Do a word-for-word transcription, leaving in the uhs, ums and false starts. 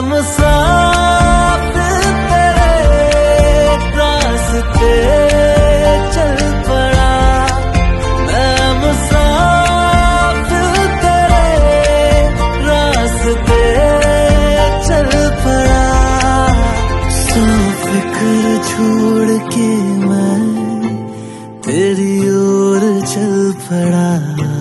मुसाफिर तेरे रास्ते चल पड़ा, मैं मुसाफिर तेरे रास्ते चल पड़ा। सौ फिक्र छोड़ के मैं तेरी ओर चल पड़ा।